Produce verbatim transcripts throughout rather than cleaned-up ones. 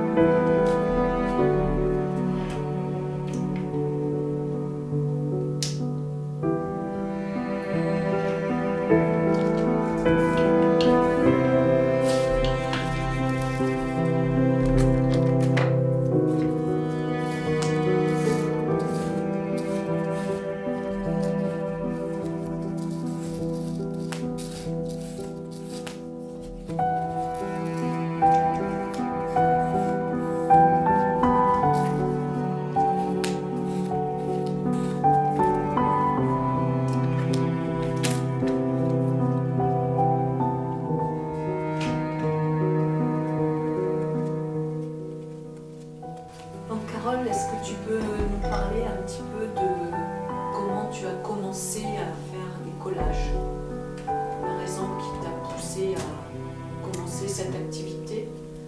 Carole, est-ce que tu peux nous parler un petit peu de comment tu as commencé à faire des collages? La raison qui t'a poussé à commencer cette activité?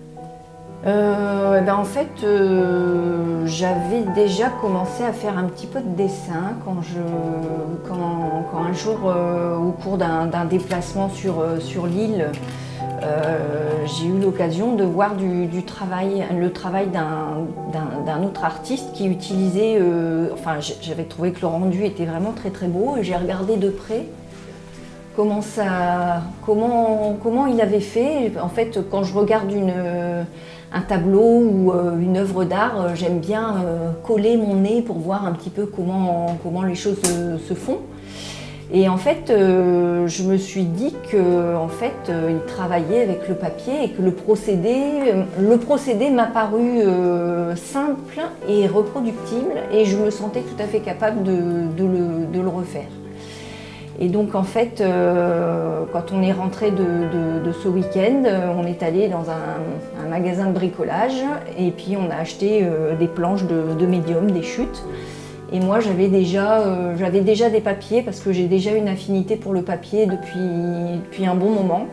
euh, ben En fait, euh, j'avais déjà commencé à faire un petit peu de dessin quand, je, quand, quand un jour, euh, au cours d'un déplacement sur, sur l'île, Euh, j'ai eu l'occasion de voir du, du travail, le travail d'un autre artiste qui utilisait, euh, enfin j'avais trouvé que le rendu était vraiment très très beau et j'ai regardé de près comment, ça, comment, comment il avait fait. En fait, quand je regarde une, un tableau ou une œuvre d'art, j'aime bien coller mon nez pour voir un petit peu comment, comment les choses se font. Et en fait, euh, je me suis dit que, en fait, euh, il travaillait avec le papier et que le procédé, euh, le procédé m'a paru euh, simple et reproductible et je me sentais tout à fait capable de, de, le, de le refaire. Et donc, en fait, euh, quand on est rentré de, de, de ce week-end, on est allé dans un, un magasin de bricolage et puis on a acheté euh, des planches de, de médium, des chutes. Et moi, j'avais déjà, euh, j'avais déjà des papiers parce que j'ai déjà une affinité pour le papier depuis, depuis un bon moment.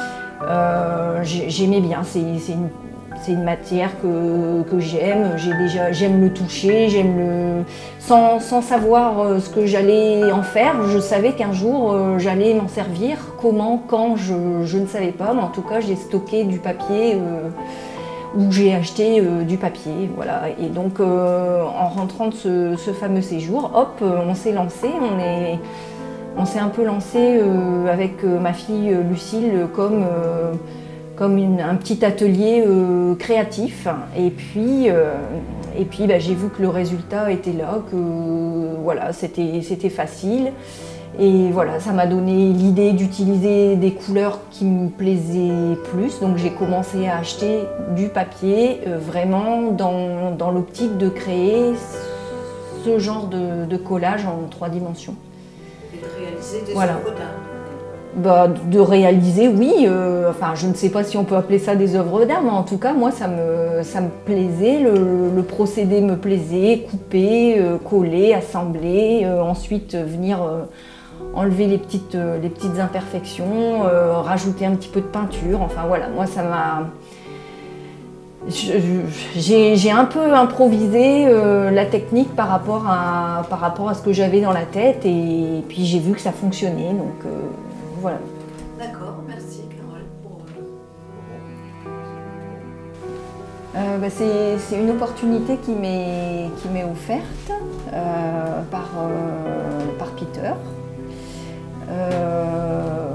Euh, J'aimais bien, c'est une, une matière que, que j'aime. J'aime le toucher, j'aime le... Sans, sans savoir ce que j'allais en faire, je savais qu'un jour, euh, j'allais m'en servir. Comment, quand, je, je ne savais pas. Mais en tout cas, j'ai stocké du papier. Euh, où j'ai acheté euh, du papier, voilà. Et donc euh, en rentrant de ce, ce fameux séjour, hop, euh, on s'est lancé, on est, on s'est un peu lancé euh, avec euh, ma fille euh, Lucille comme, euh, comme une, un petit atelier euh, créatif. Et puis, euh, et puis bah, j'ai vu que le résultat était là, que euh, voilà, c'était c'était facile. Et voilà, ça m'a donné l'idée d'utiliser des couleurs qui me plaisaient plus. Donc j'ai commencé à acheter du papier euh, vraiment dans, dans l'optique de créer ce genre de, de collage en trois dimensions. Et de réaliser des voilà. œuvres d'art. Bah, de réaliser, oui. Euh, enfin, je ne sais pas si on peut appeler ça des œuvres d'art, mais en tout cas, moi, ça me, ça me plaisait. Le, le procédé me plaisait. Couper, euh, coller, assembler, euh, ensuite euh, venir... Euh, enlever les petites, euh, les petites imperfections, euh, rajouter un petit peu de peinture, enfin voilà, moi ça m'a... J'ai un peu improvisé euh, la technique par rapport, à, par rapport à ce que j'avais dans la tête et puis j'ai vu que ça fonctionnait, donc euh, voilà. D'accord, merci Carole. Pour... Euh, bah, c'est une opportunité qui m'est offerte euh, par, euh, par Peter. Euh,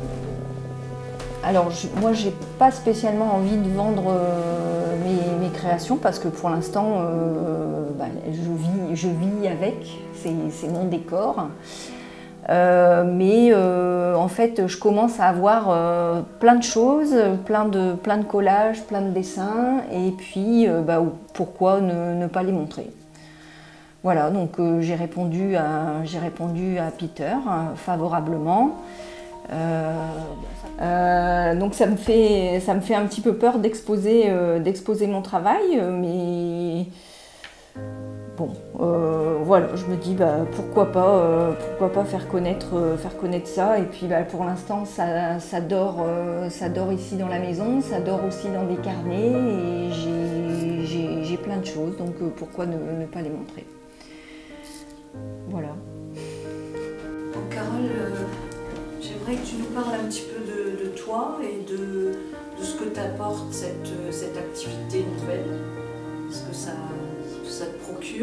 alors je, moi j'ai pas spécialement envie de vendre euh, mes, mes créations parce que pour l'instant euh, bah, je, vis, je vis avec, c'est mon décor. Euh, mais euh, en fait je commence à avoir euh, plein de choses, plein de, plein de collages, plein de dessins et puis euh, bah, pourquoi ne, ne pas les montrer. Voilà, donc euh, j'ai répondu, répondu à Peter euh, favorablement. Euh, euh, donc ça me, fait, ça me fait un petit peu peur d'exposer euh, d'exposer mon travail, mais bon, euh, voilà, je me dis bah, pourquoi pas, euh, pourquoi pas faire connaître, euh, faire connaître ça. Et puis bah, pour l'instant, ça, ça, dort, euh, ça dort ici dans la maison, ça dort aussi dans des carnets et j'ai plein de choses, donc euh, pourquoi ne, ne pas les montrer. Voilà. Donc Carole, euh, j'aimerais que tu nous parles un petit peu de, de toi et de, de de ce que t'apporte cette, cette activité nouvelle? Est-ce que ça, ça te procure?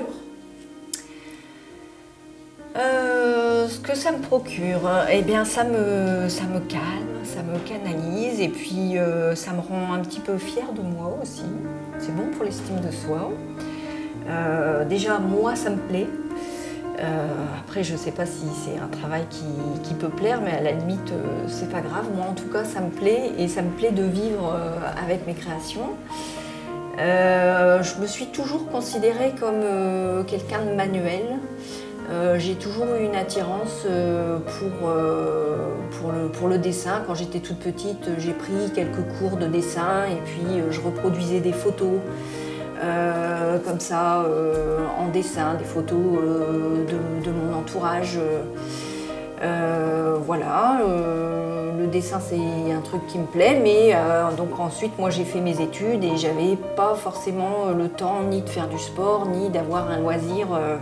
Euh, ce que ça me procure, eh bien ça me, ça me calme, ça me canalise et puis euh, ça me rend un petit peu fière de moi aussi. C'est bon pour l'estime de soi. Euh, déjà moi ça me plaît. Euh, après je ne sais pas si c'est un travail qui, qui peut plaire, mais à la limite euh, c'est pas grave. Moi en tout cas ça me plaît et ça me plaît de vivre euh, avec mes créations. Euh, je me suis toujours considérée comme euh, quelqu'un de manuel. Euh, j'ai toujours eu une attirance euh, pour, euh, pour, le, pour le dessin. Quand j'étais toute petite, j'ai pris quelques cours de dessin et puis euh, je reproduisais des photos euh, comme ça euh, en dessin, des photos euh, de, de mon entourage. Euh, voilà, euh, le dessin c'est un truc qui me plaît, mais euh, donc ensuite moi j'ai fait mes études et j'avais pas forcément le temps ni de faire du sport ni d'avoir un loisir euh,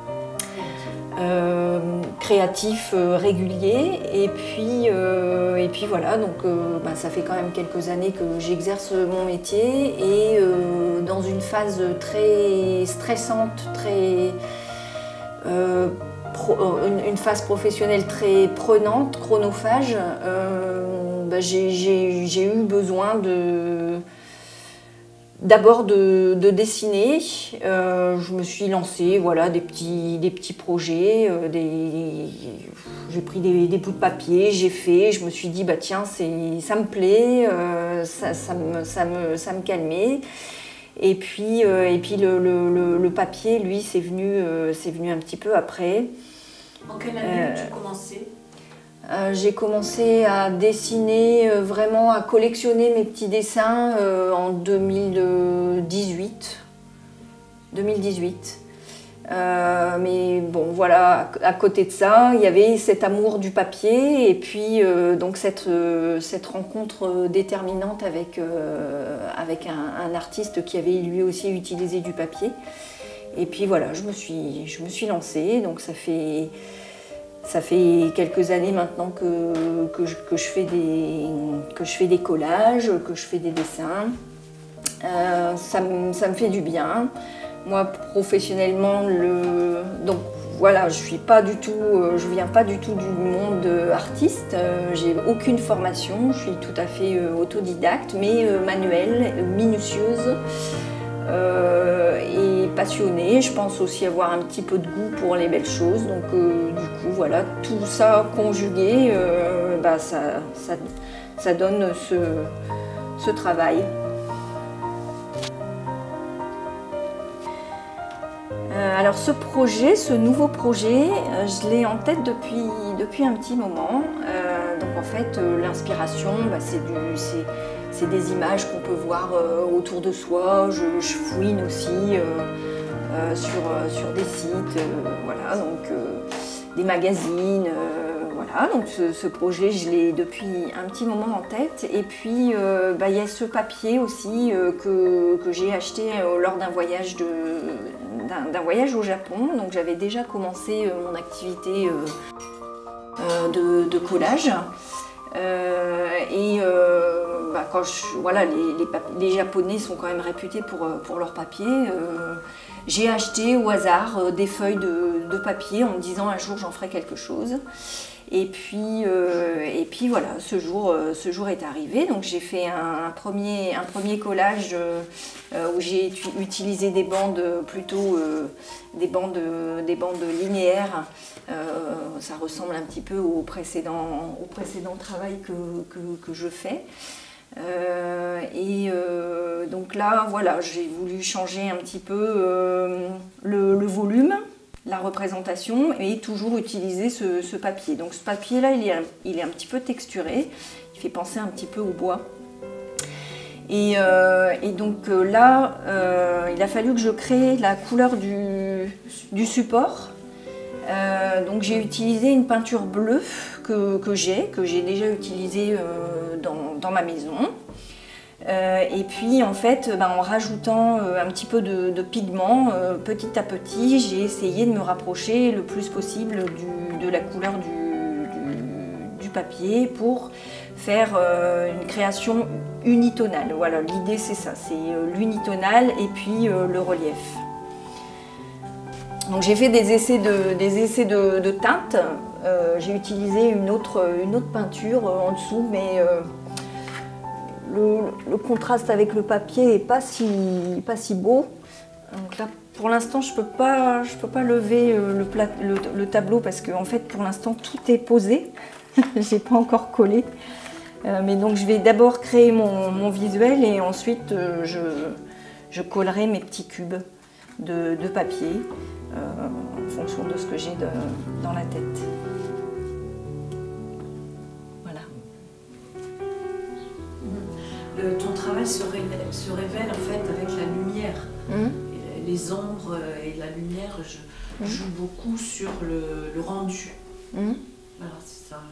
Euh, créatif euh, régulier et puis, euh, et puis voilà, donc euh, bah, ça fait quand même quelques années que j'exerce mon métier et euh, dans une phase très stressante, très, euh, pro, une, une phase professionnelle très prenante, chronophage, euh, bah, j'ai eu besoin de D'abord de, de dessiner, euh, je me suis lancée, voilà, des petits, des petits projets, euh, j'ai pris des, des bouts de papier, j'ai fait, je me suis dit bah tiens ça me plaît, euh, ça, ça, me, ça, me, ça me calmait. Et puis, euh, et puis le, le, le papier, lui, c'est venu, euh, c'est venu un petit peu après. En quelle année euh, as-tu commencé? Euh, j'ai commencé à dessiner, euh, vraiment à collectionner mes petits dessins euh, en deux mille dix-huit. deux mille dix-huit. Euh, mais bon, voilà, à côté de ça, il y avait cet amour du papier et puis euh, donc cette, euh, cette rencontre déterminante avec, euh, avec un, un artiste qui avait lui aussi utilisé du papier. Et puis voilà, je me suis, je me suis lancée, donc ça fait... Ça fait quelques années maintenant que, que, je, que, je fais des, que je fais des collages, que je fais des dessins. Euh, ça, me, ça me fait du bien. Moi, professionnellement, le, donc voilà, je suis pas du tout, je viens pas du tout du monde artiste. J'ai aucune formation. Je suis tout à fait autodidacte, mais manuelle, minutieuse. Euh, et passionnée, je pense aussi avoir un petit peu de goût pour les belles choses, donc euh, du coup voilà, tout ça conjugué, euh, bah, ça, ça, ça donne ce, ce travail. Euh, alors ce projet, ce nouveau projet, euh, je l'ai en tête depuis, depuis un petit moment, euh, donc en fait euh, l'inspiration bah, c'est du... C'est des images qu'on peut voir euh, autour de soi, je, je fouine aussi euh, euh, sur, euh, sur des sites, euh, voilà, donc euh, des magazines, euh, voilà, donc ce, ce projet je l'ai depuis un petit moment en tête. Et puis euh, bah, il y a ce papier aussi euh, que, que j'ai acheté euh, lors d'un voyage, de, d'un voyage au Japon, donc j'avais déjà commencé euh, mon activité euh, euh, de, de collage. Euh, et euh, bah, quand je, voilà, les, les, les Japonais sont quand même réputés pour, pour leur papier. Euh, j'ai acheté au hasard des feuilles de, de papier en me disant un jour j'en ferai quelque chose. Et puis, euh, et puis voilà, ce jour, ce jour est arrivé. Donc j'ai fait un, un, premier, un premier collage euh, où j'ai utilisé des bandes plutôt euh, des bandes, des bandes linéaires. Euh, ça ressemble un petit peu au précédent, au précédent travail que, que, que je fais. Euh, et euh, donc là, voilà, j'ai voulu changer un petit peu euh, le, le volume, la représentation, et toujours utiliser ce, ce papier. Donc ce papier-là, il, il est un petit peu texturé, il fait penser un petit peu au bois. Et, euh, et donc là, euh, il a fallu que je crée la couleur du, du support. Euh, donc j'ai utilisé une peinture bleue que, que j'ai, que j'ai déjà utilisée euh, dans, dans ma maison. Euh, et puis en fait, ben, en rajoutant euh, un petit peu de, de pigment, euh, petit à petit, j'ai essayé de me rapprocher le plus possible du, de la couleur du, du, du papier pour faire euh, une création unitonale. Voilà, l'idée c'est ça, c'est euh, l'unitonal et puis euh, le relief. Donc j'ai fait des essais de, des essais de, de teintes. Euh, j'ai utilisé une autre, une autre peinture en dessous, mais euh, le, le contraste avec le papier n'est pas si, pas si beau. Donc là, pour l'instant, je ne peux pas, je peux pas lever le, plat, le, le tableau parce que en fait, pour l'instant, tout est posé. Je n'ai pas encore collé. Euh, mais donc je vais d'abord créer mon, mon visuel et ensuite euh, je, je collerai mes petits cubes de, de papier. Euh, en fonction de ce que j'ai dans la tête. Voilà. Le, ton travail se révèle, se révèle en fait avec la lumière. Mmh. Les ombres et la lumière je, mmh. jouent beaucoup sur le, le rendu. Mmh. Voilà, c'est ça.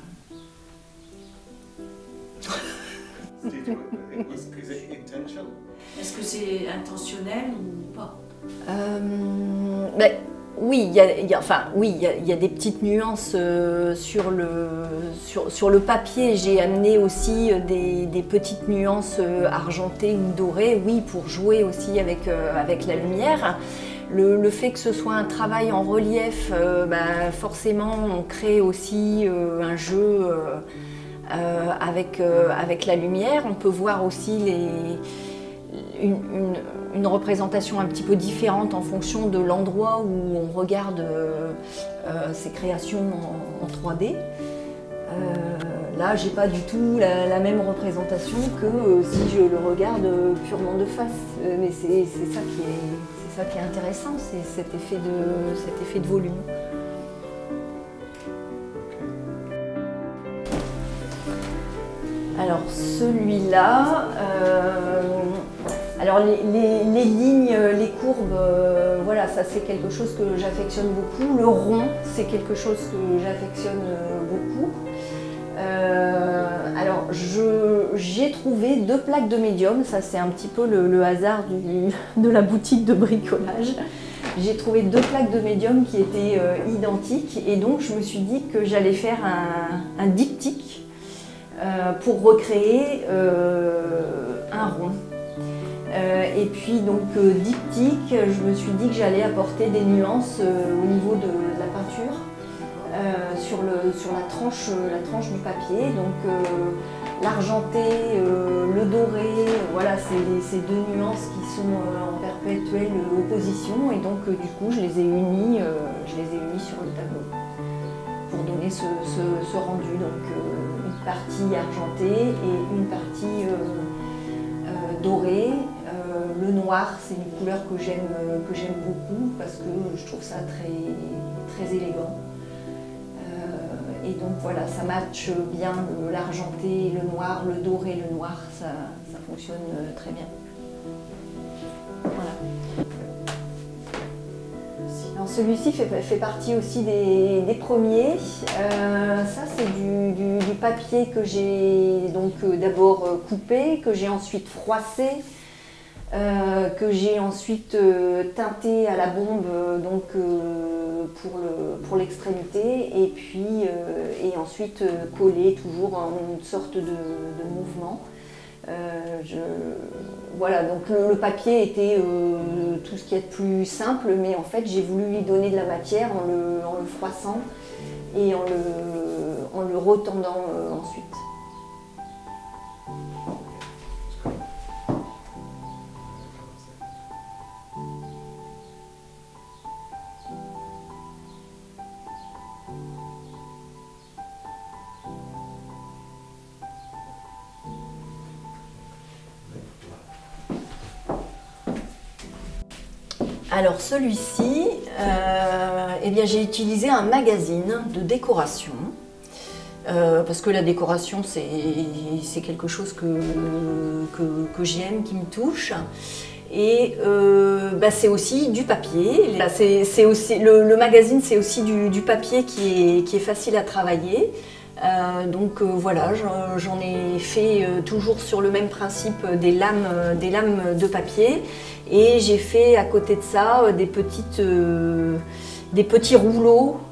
Est-ce que c'est intentionnel ou pas? Euh, ben, oui, il y a, y a, enfin, oui, il y a, y a des petites nuances euh, sur, le, sur, sur le papier. J'ai amené aussi des, des petites nuances euh, argentées ou dorées, oui, pour jouer aussi avec, euh, avec la lumière. Le, le fait que ce soit un travail en relief, euh, ben, forcément, on crée aussi euh, un jeu euh, euh, avec, euh, avec la lumière. On peut voir aussi les... Une, une, une représentation un petit peu différente en fonction de l'endroit où on regarde euh, euh, ces créations en, en trois D. Euh, là, j'ai pas du tout la, la même représentation que euh, si je le regarde purement de face. Euh, mais c'est ça qui est, c'est ça qui est intéressant, c'est cet effet de, cet effet de volume. Alors celui-là, euh, alors les, les, les lignes, les courbes, euh, voilà, ça c'est quelque chose que j'affectionne beaucoup. Le rond, c'est quelque chose que j'affectionne beaucoup. Euh, alors j'ai trouvé deux plaques de médium, ça c'est un petit peu le, le hasard du, de la boutique de bricolage. J'ai trouvé deux plaques de médium qui étaient euh, identiques et donc je me suis dit que j'allais faire un, un diptyque. Euh, pour recréer euh, un rond. Euh, et puis donc euh, diptyque, je me suis dit que j'allais apporter des nuances euh, au niveau de, de la peinture euh, sur, le, sur la, tranche, la tranche du papier. Donc euh, l'argenté, euh, le doré, voilà, c'est ces deux nuances qui sont euh, en perpétuelle opposition et donc euh, du coup je les ai unies, euh, je les ai unies sur le tableau pour donner ce, ce, ce rendu. Donc, euh, une partie argentée et une partie euh, euh, dorée. Euh, le noir, c'est une couleur que j'aime que j'aime beaucoup parce que je trouve ça très, très élégant. Euh, et donc voilà, ça matche bien l'argenté, le noir, le doré, le noir, ça, ça fonctionne très bien. Voilà. Celui-ci fait, fait partie aussi des, des premiers. Euh, ça, c'est du, du, du papier que j'ai donc euh, d'abord euh, coupé, que j'ai ensuite froissé, euh, que j'ai ensuite euh, teinté à la bombe euh, donc, euh, pour le, pour l'extrémité et puis euh, et ensuite euh, collé toujours en une sorte de, de mouvement. Euh, je, voilà, donc le, le papier était euh, tout ce qui est de plus simple, mais en fait j'ai voulu lui donner de la matière en le, en le froissant et en le, en le retendant euh, ensuite. Alors celui-ci, euh, eh bien j'ai utilisé un magazine de décoration euh, parce que la décoration c'est quelque chose que, que, que j'aime, qui me touche. Et euh, bah, c'est aussi du papier. C'est aussi, le, le magazine c'est aussi du, du papier qui est, qui est facile à travailler. Euh, donc euh, voilà, j'en ai fait euh, toujours sur le même principe euh, des lames, euh, des lames de papier et j'ai fait à côté de ça euh, des, petites, euh, des petits rouleaux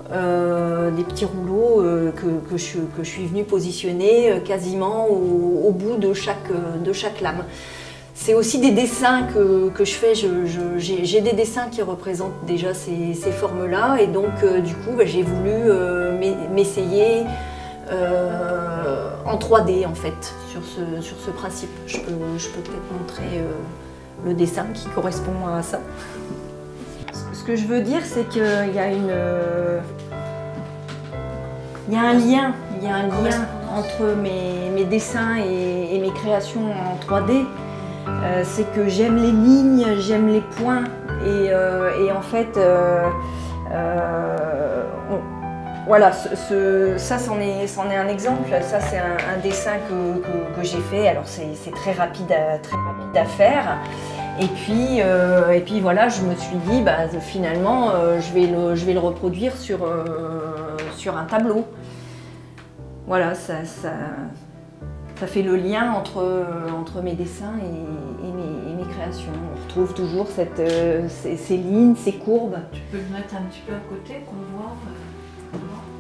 euh, des petits rouleaux euh, que, que, je, que je suis venue positionner euh, quasiment au, au bout de chaque, de chaque lame. C'est aussi des dessins que, que je fais, je, je, j'ai des dessins qui représentent déjà ces, ces formes-là, et donc euh, du coup bah, j'ai voulu euh, m'essayer euh, en trois D en fait, sur ce, sur ce principe. Je peux, je peux peut-être montrer euh, le dessin qui correspond à ça. Ce que je veux dire, c'est qu'il y a une... Euh, il y a un lien, il y a un lien entre mes, mes dessins et, et mes créations en trois D. Euh, c'est que j'aime les lignes, j'aime les points, et, euh, et en fait, euh, euh, on, voilà, ce, ce, ça c'en est, c'en est un exemple. Ça c'est un, un dessin que, que, que j'ai fait. Alors c'est très rapide, à, très rapide à faire. Et puis, euh, et puis voilà, je me suis dit, bah, finalement, euh, je, vais le, je vais le reproduire sur, euh, sur un tableau. Voilà, ça, ça, ça fait le lien entre, entre mes dessins et, et, mes, et mes créations. On retrouve toujours cette, euh, ces, ces lignes, ces courbes. Tu peux le mettre un petit peu à côté, qu'on voit. Euh,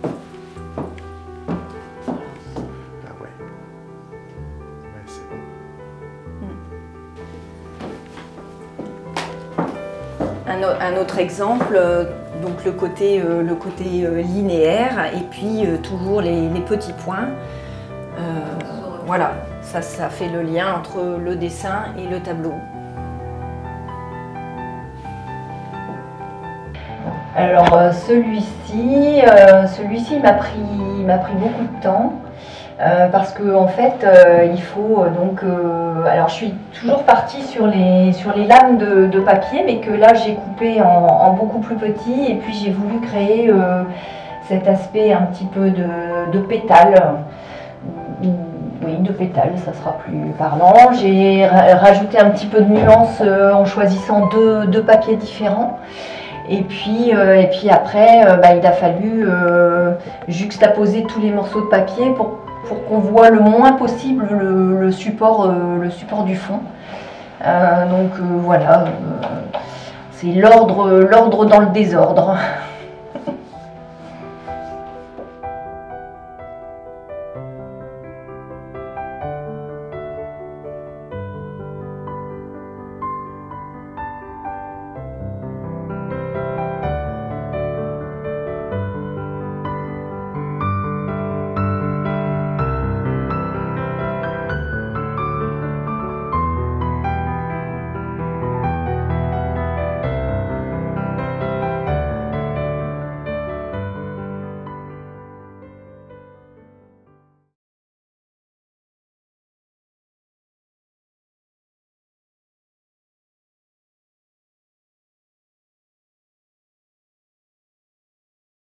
ah ouais. Ouais, c'est bon. Un, un autre exemple, donc le côté, euh, le côté euh, linéaire, et puis euh, toujours les, les petits points. Euh, voilà, ça, ça fait le lien entre le dessin et le tableau. Alors euh, celui-ci, euh, celui-ci m'a pris, m'a pris beaucoup de temps. Euh, parce que en fait euh, il faut euh, donc euh, alors je suis toujours partie sur les sur les lames de, de papier, mais que là j'ai coupé en, en beaucoup plus petit, et puis j'ai voulu créer euh, cet aspect un petit peu de, de pétales, oui, de pétales, ça sera plus parlant. J'ai ra rajouté un petit peu de nuance euh, en choisissant deux, deux papiers différents. Et puis, euh, et puis après, euh, bah, il a fallu euh, juxtaposer tous les morceaux de papier pour pour qu'on voit le moins possible le, le, support, euh, le support du fond. Euh, donc euh, voilà, euh, c'est l'ordre, l'ordre dans le désordre.